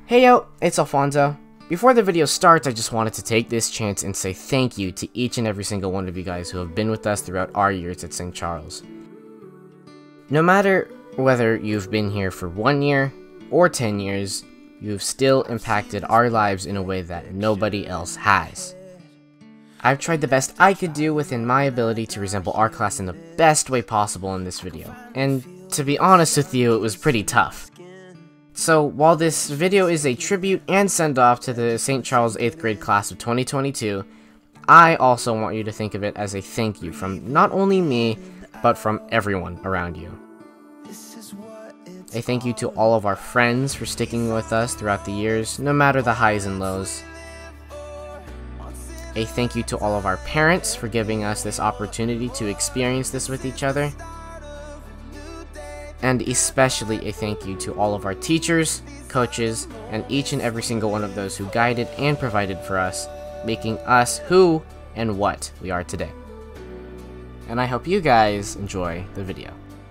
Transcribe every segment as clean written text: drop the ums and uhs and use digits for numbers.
Hey yo, it's Alfonso. Before the video starts, I just wanted to take this chance and say thank you to each and every single one of you guys who have been with us throughout our years at St. Charles. No matter whether you've been here for 1 year or 10 years, you've still impacted our lives in a way that nobody else has. I've tried the best I could do within my ability to resemble our class in the best way possible in this video, and to be honest with you, it was pretty tough. So while this video is a tribute and send-off to the St. Charles 8th grade class of 2022, I also want you to think of it as a thank you from not only me, but from everyone around you. A thank you to all of our friends for sticking with us throughout the years, no matter the highs and lows. A thank you to all of our parents for giving us this opportunity to experience this with each other. And especially a thank you to all of our teachers, coaches, and each and every single one of those who guided and provided for us, making us who and what we are today. And I hope you guys enjoy the video.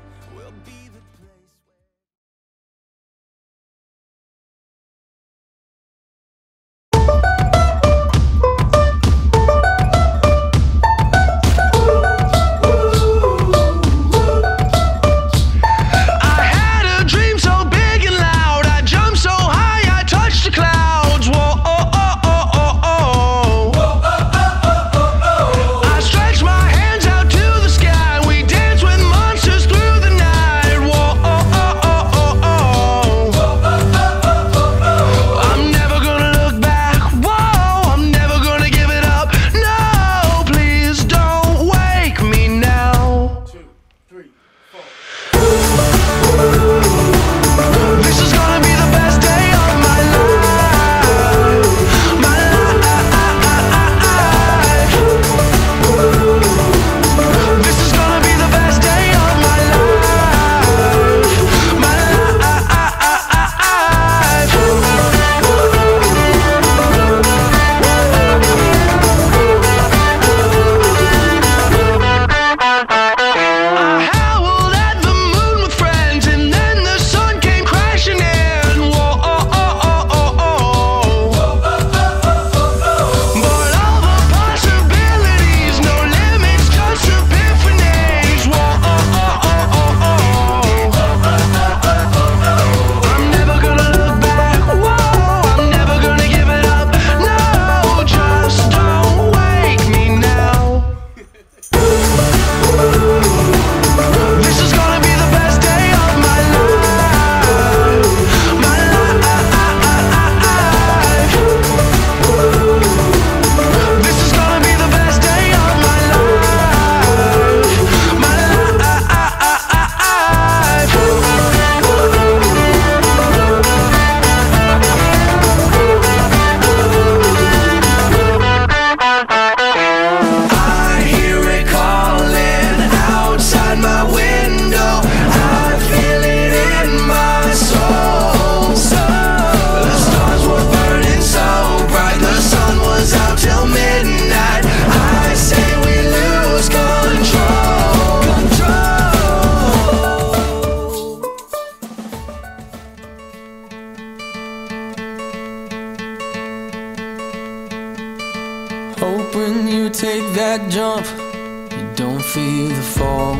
Hope when you take that jump, you don't feel the fall.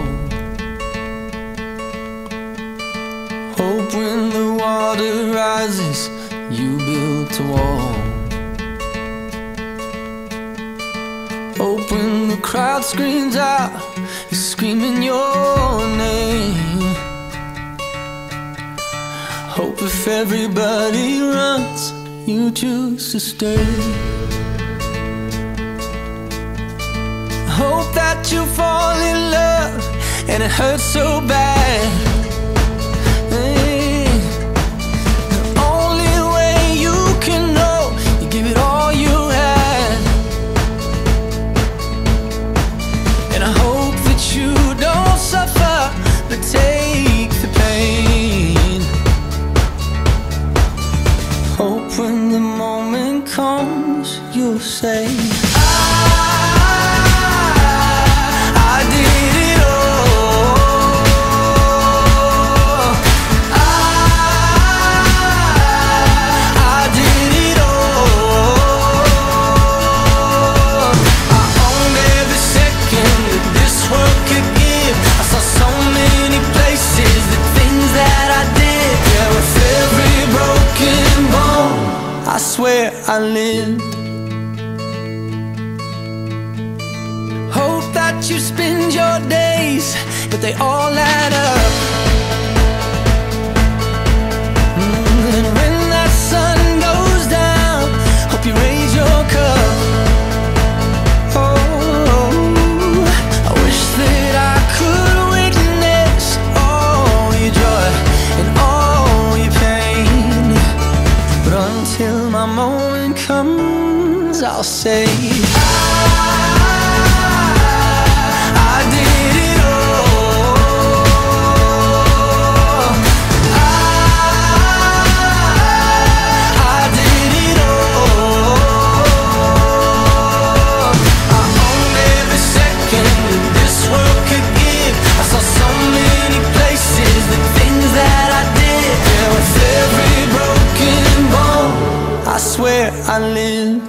Hope when the water rises, you build a wall. Hope when the crowd screams out, you're screaming your name. Hope if everybody runs, you choose to stay. Hope that you fall in love and it hurts so bad. Hey, the only way you can know, you give it all you had. And I hope that you don't suffer, but take the pain. Hope when the moment comes, you'll say, I did it all. I I lived. Hope that you spend your days, but they all add up. And when that sun goes down, hope you raise your cup. I wish that I could witness all your joy and all your pain, but until my moment comes, I'll say I did it all. I did it all. I owned every second that this world could give. I saw so many places, the things that I did. Yeah, with every broken bone, I swear I lived.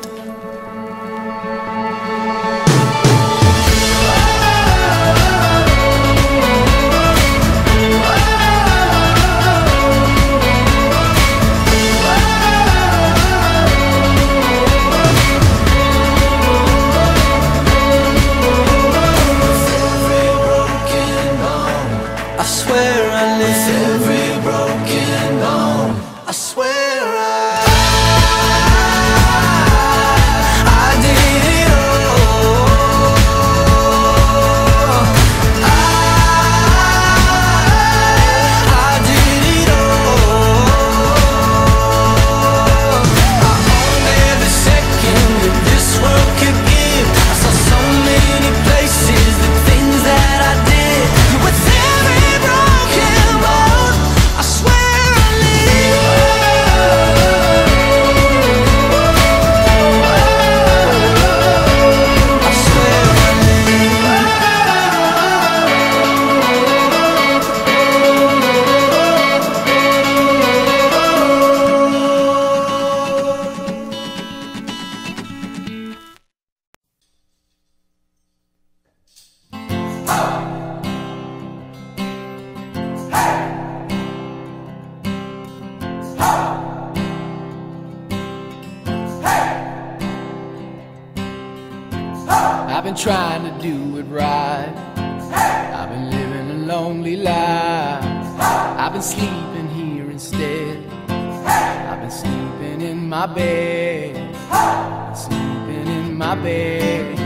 I've been trying to do it right. I've been living a lonely life. I've been sleeping here instead. I've been sleeping in my bed. I've been sleeping in my bed.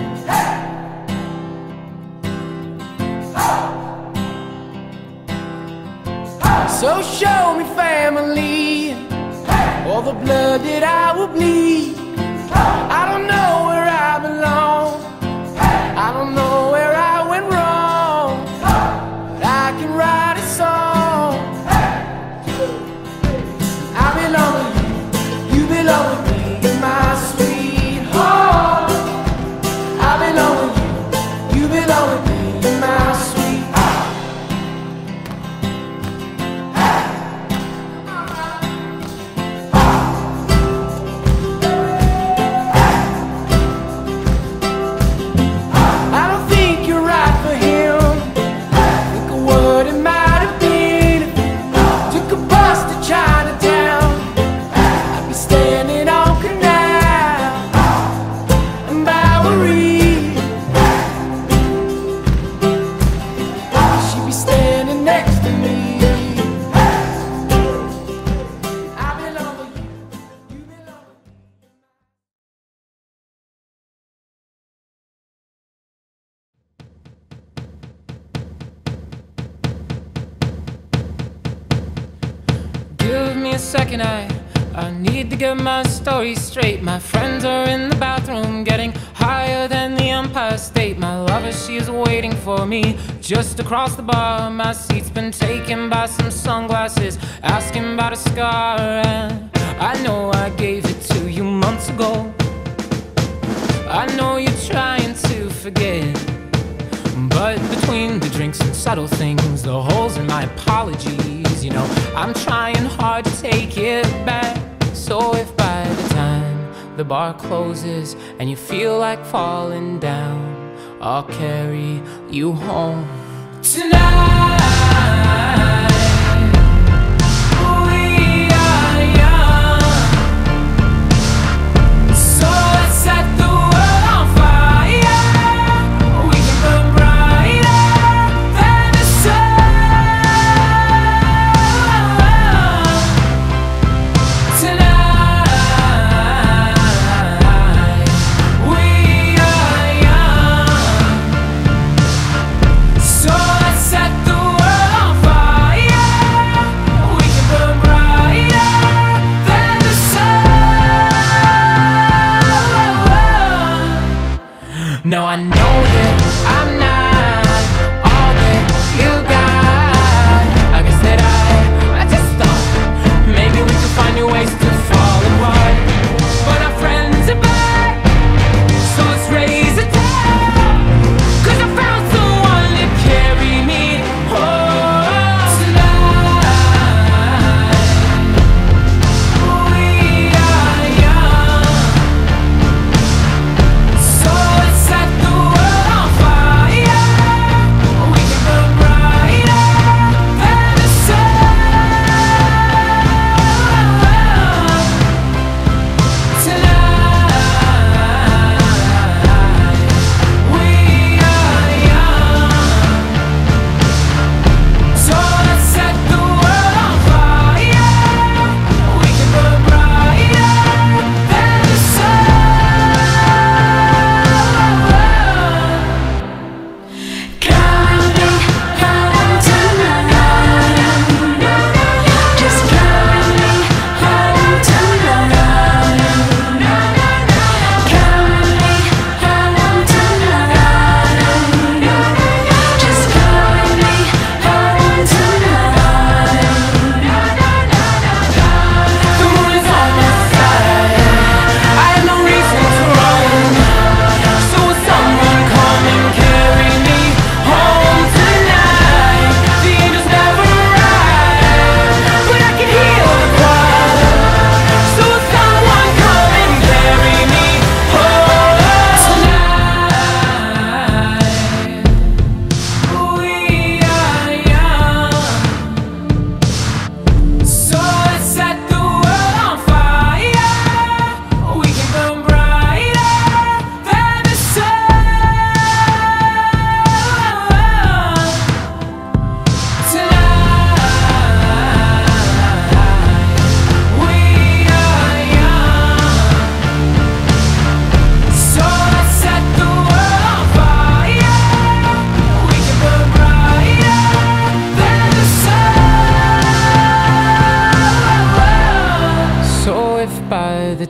So show me family, all the blood that I will bleed. I don't know where I belong. I don't know where I went wrong, but I can write a song. I belong with you, you belong with me, you're my sweetheart. I belong with you, you belong with me, you're my sweetheart. Give me a second, I need to get my story straight. My friends are in the bathroom getting higher than the Empire State. My lover, she is waiting for me just across the bar. My seat's been taken by some sunglasses, asking about a scar. And I know I gave it to you months ago. I know you're trying to forget, but between the drinks and subtle things, the holes in my apologies, you know, I'm trying hard to take it back. So if by the time the bar closes and you feel like falling down, I'll carry you home tonight. We are young.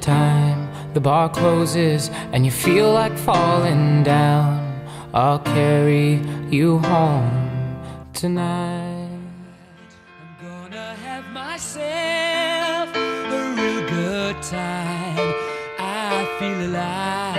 time the bar closes and you feel like falling down, I'll carry you home tonight. I'm gonna have myself a real good time. I feel alive,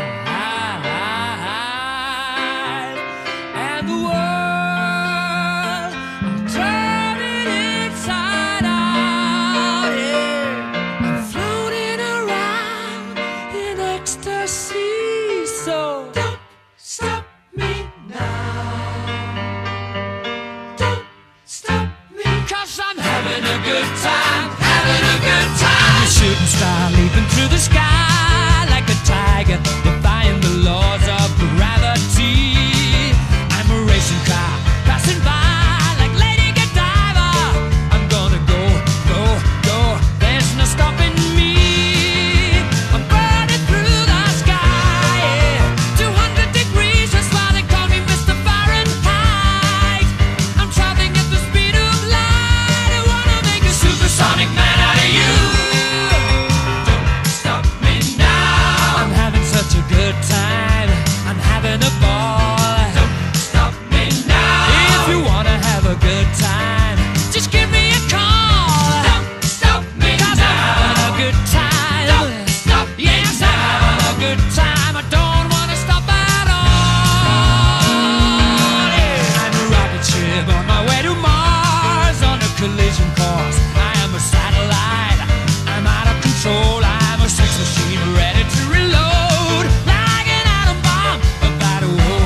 and the world, I'm turning inside out, yeah. I'm floating around in ecstasy, so don't stop me now. Don't stop me, 'cause I'm having a good time, having a good time. I'm a shooting star leaping through the sky like a tiger, defying the laws of gravity. I'm a racing car passing by like Lady Godiva. I'm gonna go, go, go, there's no stopping me. I'm burning through the sky, yeah. 200 degrees, that's why they call me Mr. Fahrenheit. I'm traveling at the speed of light. I wanna make a supersonic man out of you. Don't stop me now. I'm having such a good time, I'm having a ball. Don't stop me now. If you wanna have a good time, just give me a call. Don't stop me 'cause now. I'm having a good time. Don't stop me yes, now. I'm having a good time. I don't wanna stop at all. Yeah. I'm a rocket ship on my way to Mars on a collision course. I am a satellite, I'm out of control. I'm a sex machine ready to reload, like an atom bomb about to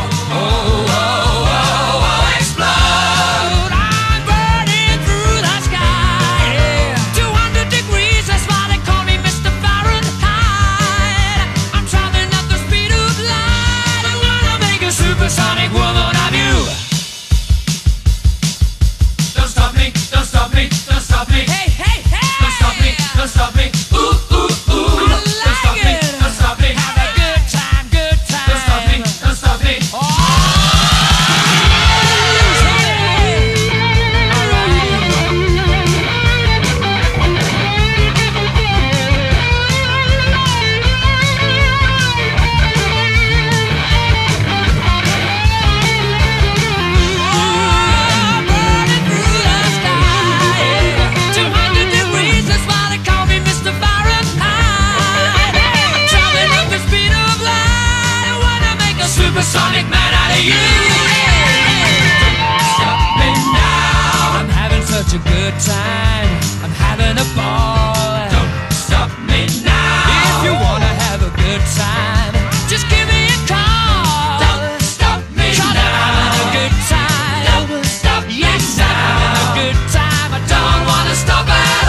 explode. I'm burning through the sky, yeah. 200 degrees, that's why they call me Mr. Fahrenheit. I'm traveling at the speed of light. I wanna make a supersonic woman of you. Don't stop me, don't stop me, don't stop me. Hey, hey, hey! Don't stop me, don't stop me. Ooh, ooh, ooh. Don't stop me, don't stop me. Have a good time, good time. Don't stop me, don't stop me. Oh, burning through the sky, 200 degrees, that's why they call me Mr. Fahrenheit. I'm traveling at the speed of light. I wanna make a supersonic man out of you. Don't stop me now. I'm having such a good time, I'm having a ball. Don't stop me now. If you wanna have a good time, just give me a call. Don't stop me now. I'm having a good time. Don't stop me yes, now. I'm having a good time. I don't wanna stop at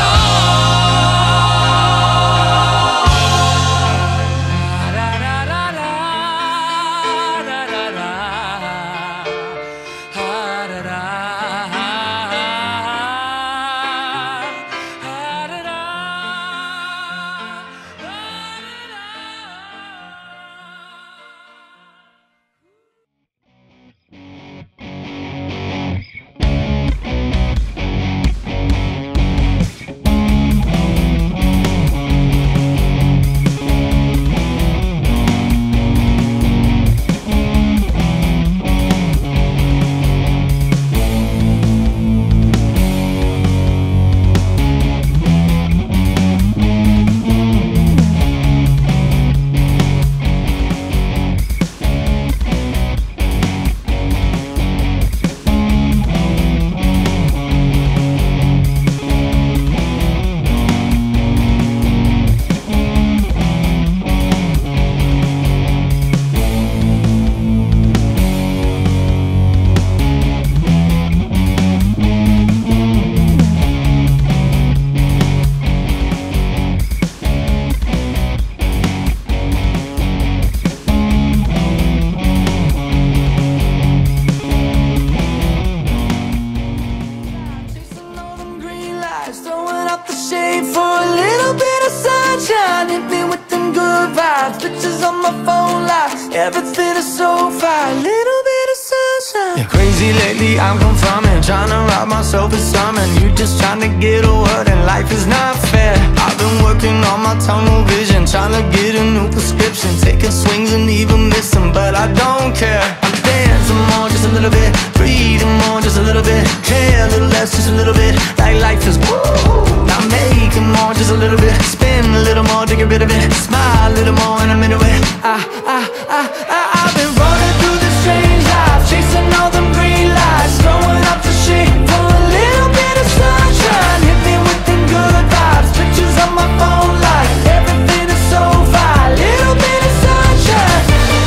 vibes, pictures on my phone, like everything is so fine. Little bit of sunshine. You're crazy lately, I'm confirming, trying to rob myself of something. You just trying to get a word and life is not fair. I've been working on my tunnel vision, trying to get a new prescription, taking swings and even missing, but I don't care. I'm dancing more, just a little bit, breathing more, just a little bit, care a little less, just a little bit, like life is woo. I'm making more, just a little bit, spin a little more to get rid of it, smile a little more and I'm into it. I've been running through this strange life, chasing all them green lights, throwing up the shade for a little bit of sunshine. Hit me with them good vibes, pictures on my phone like everything is so fine. Little bit of sunshine,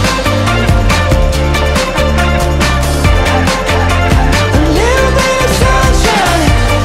a little bit of sunshine,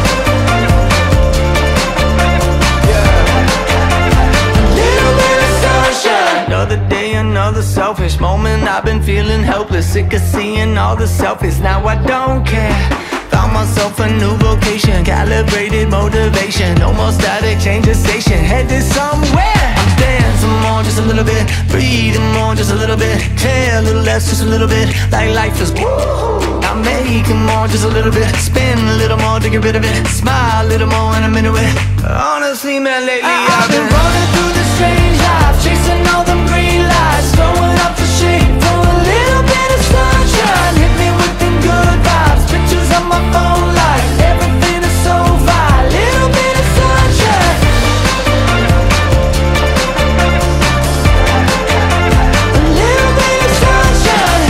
a little bit of sunshine. Another day, another selfish moment. I've been feeling helpless, sick of seeing all the selfies. Now I don't care. Found myself a new vocation, calibrated motivation. No more static, change the station, headed somewhere. I'm dancing more, just a little bit, breathing more, just a little bit, care a little less, just a little bit, like life is woo. I'm making more, just a little bit, spin a little more to get rid of it, smile a little more and I'm into it. Honestly, man, lately I've been running through this strange life, chasing all them green lights, throwing up the shade for a little bit of sunshine. Hit me with them good vibes, pictures on my phone like everything is so fine. Little bit of sunshine, a little bit of sunshine,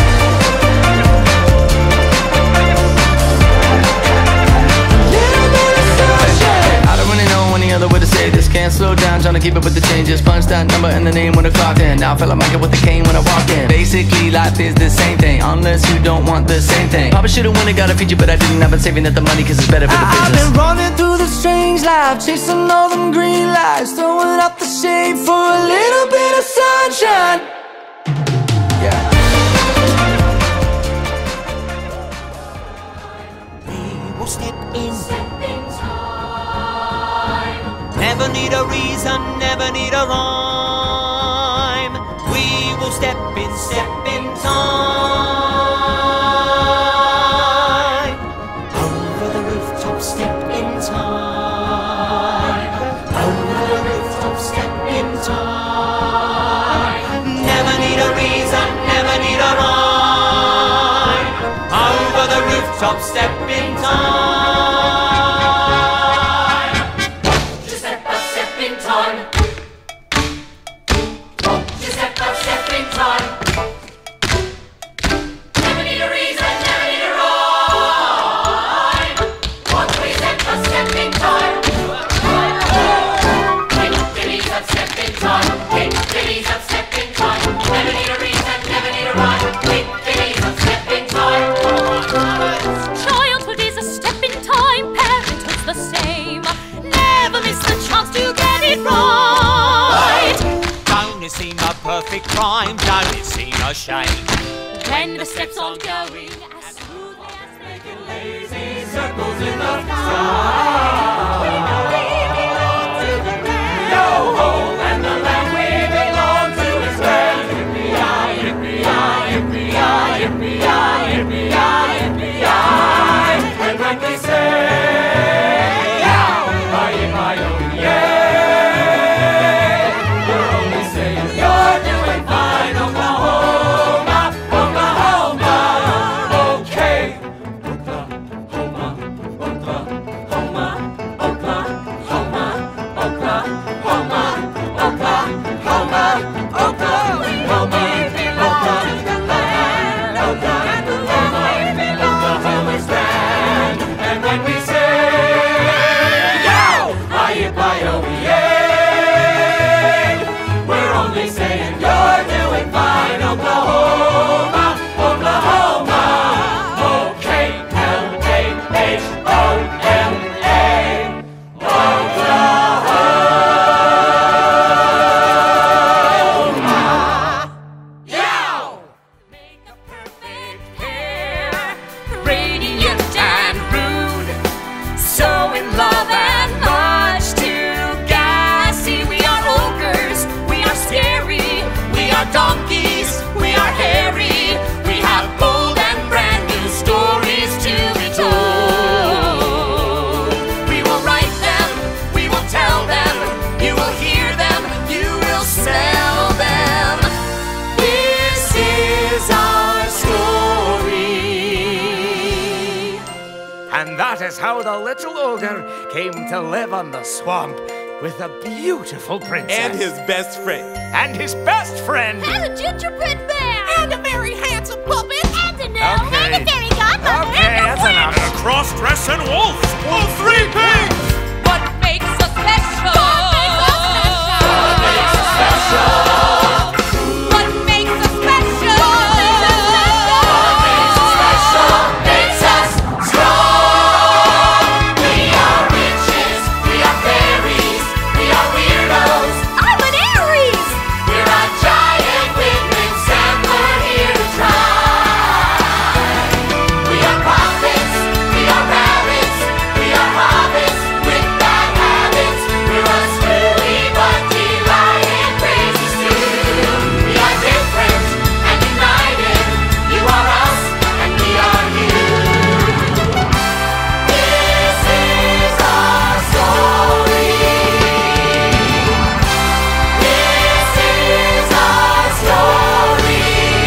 a little bit of sunshine. I don't really know any other way to say this. Can't slow down, trying to keep up with the changes. Punch that number and the name when I clocked in. Now I feel like Michael with the cane when I walk in. Basically, life is the same thing, unless you don't want the same thing. Probably should've won it, got a feature, but I didn't. I've been saving up the money cause it's better for the business. I've been running through the strange life, chasing all them green lights, throwing up the shade for a little bit of sunshine. Yeah. We will step in time. Never need a reason, never need a rhyme. We will step in time. Over the rooftop, step in time. Over the rooftop, step in time. Never need a reason, never need a rhyme. Over the rooftop, step in time. Childhood is a step in time, parenthood's the same. Never miss the chance to get it right. Don't it seem a perfect crime? Don't it seem a shame? When the steps aren't going as smoothly as making lazy circles in the sky. We know we belong to the land. Yo ho, and the land we belong to is grand. Yippee-yi, yippee-yi, yippee-yi, yippee-yi, yippee-yi, yippee-yi. And when we say, yow, hi-yi-hi-yo, yeah, we're only saying you're doing fine, Oklahoma, Oklahoma. Okay, Oklahoma, Oklahoma, Oklahoma. And that is how the little ogre came to live on the swamp with a beautiful princess. And his best friend. And his best friend. And a gingerbread bear. And a very handsome puppet. And a gnome. Okay. And a fairy godmother. Okay, and a that's witch. enough. And a cross-dressing wolf. Wolf 3 pigs. What makes us special? What makes us special? What makes us special? What makes us special? Makes us strong. We are witches. We are fairies. We are weirdos. I'm an Aries. We're a giant with wings and we're here to try. We are puppets. We are rabbits. We are hobbits with bad habits. We're a screwy but delighted crazy stew. We are different and united. You are us and we are you. This is our story. This is our story.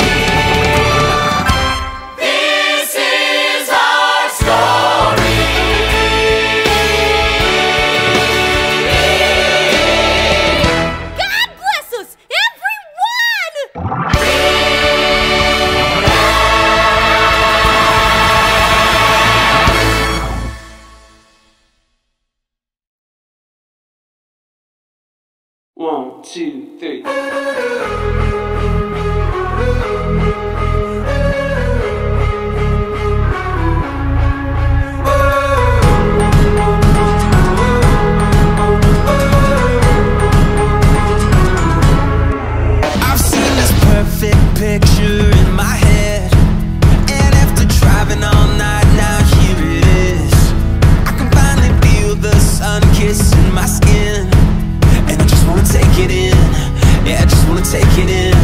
This is our story. God bless us, everyone! One, two, three. I've seen this perfect picture in my head, and after driving all night, now here it is. I can finally feel the sun kissing my skin, and I just wanna take it in. Yeah, I just wanna take it in.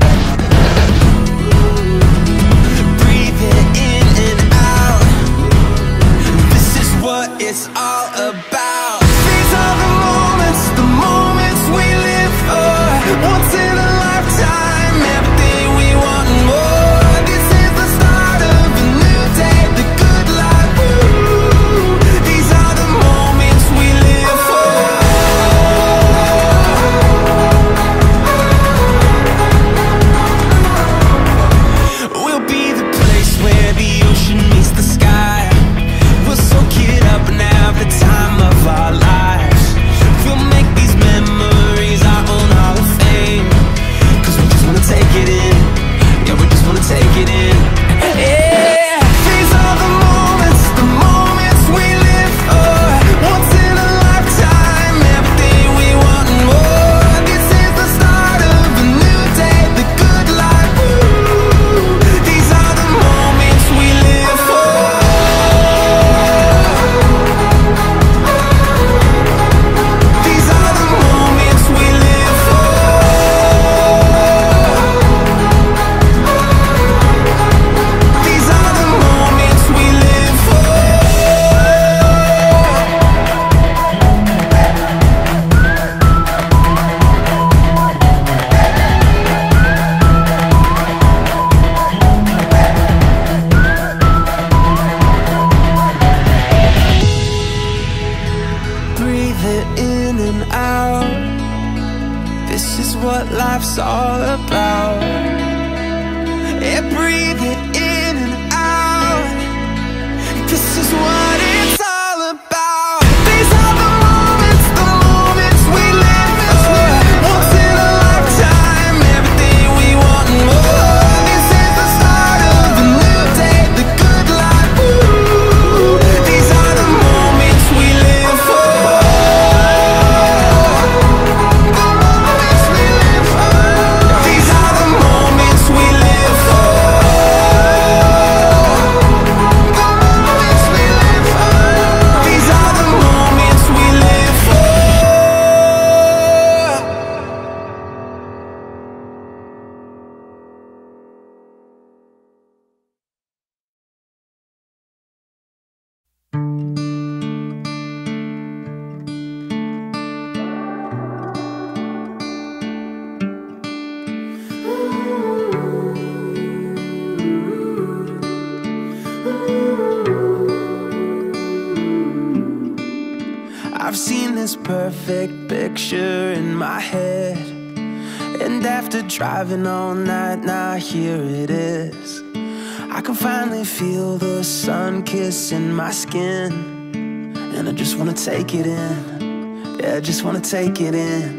Breathe it in and out. This is what it's all about. These are the moments we live for. Once in a lifetime, everything we want and more. This is the start of a new day, the good life. Woo. These are the moments we live for. We'll be the place where the ocean meets the sky. We'll soak it up and have the time of our lives. We'll make these memories our own Hall of Fame. 'Cause we just wanna take it in. Yeah, we just wanna take it in. Yeah, these are the moments we live for. Once in a lifetime, everything we want and more. This is the start of a new day, the good life. Woo. These are the moments we live for. These are the moments we live for. These are the moments we live for. Breathe it in and out. This is what life's all about. Yeah, breathe it in and out. This is what it's all about. These are the moments we live for. Once in a lifetime, everything we want and more. This is the start of a new day, the good life. Woo. These are the moments we live for. The moments we live for. These are the moments we live for. The moments we live for. this perfect picture in my head. And after driving all night, now here it is. I can finally feel the sun kissing my skin, and I just wanna take it in. Yeah, I just wanna take it in.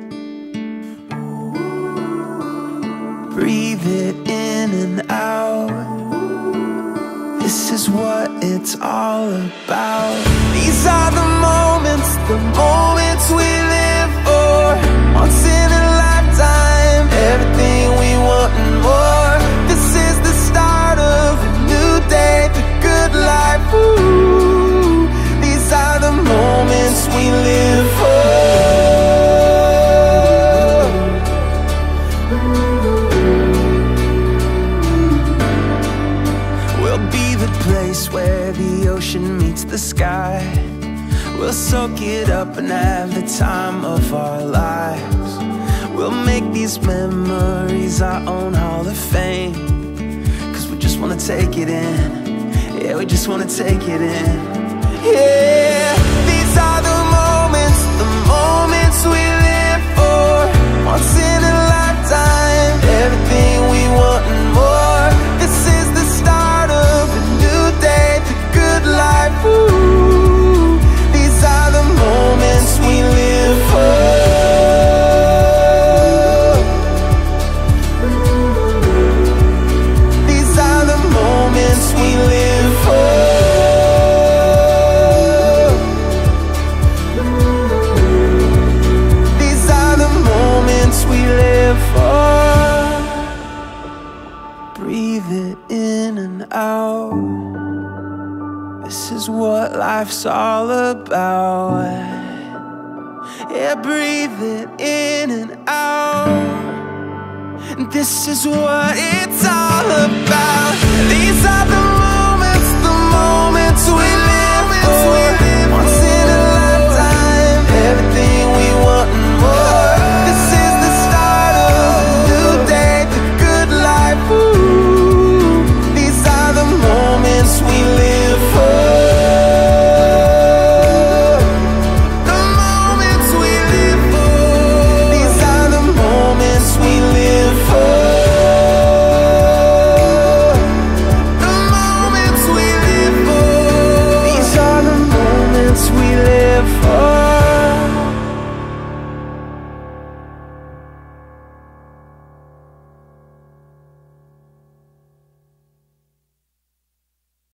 Breathe it in and out. This is what it's all about. These are the moments we live for. Once in a lifetime, everything we want and more. This is the start of a new day, the good life. Ooh, these are the moments we live for. Where the ocean meets the sky, we'll soak it up and have the time of our lives. We'll make these memories our own Hall of Fame, 'cause we just wanna take it in. Yeah, we just wanna take it in. Yeah, these are the moments we live for. Once in a lifetime, everything we want and more. This is the start of a new day, the good life. Ooh, these are the moments we live for. These are the moments we live for. These are the moments we live for. Breathe it in and out. This is what life's all about. Yeah, breathe it in and out. This is what it's all about. These are the moments we live for. Once in a lifetime, everything we want and more. This is the start of a new day, the good life. Ooh, these are the moments we live for. The moments we live for. These are the moments we live for. The moments we live for. These are the moments we live for.